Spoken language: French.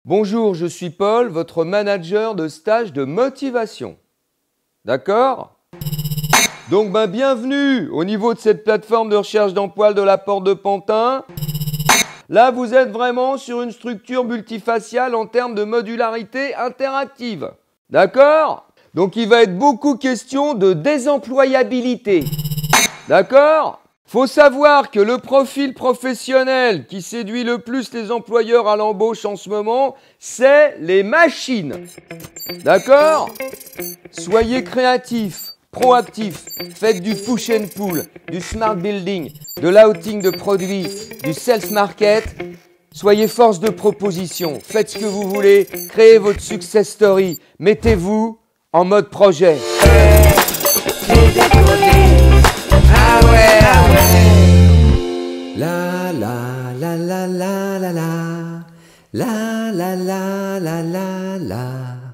Bonjour, je suis Paul, votre manager de stage de motivation. D'accord? Donc bienvenue au niveau de cette plateforme de recherche d'emploi de la Porte de Pantin. Là, vous êtes vraiment sur une structure multifaciale en termes de modularité interactive. D'accord? Donc il va être beaucoup question de désemployabilité. D'accord? Faut savoir que le profil professionnel qui séduit le plus les employeurs à l'embauche en ce moment, c'est les machines. D'accord? Soyez créatifs, proactifs, faites du push and pull, du smart building, de l'outing de produits, du self-market. Soyez force de proposition, faites ce que vous voulez, créez votre success story, mettez-vous en mode projet. Ah ouais, ah ouais. La la la la la la la la la la la la la.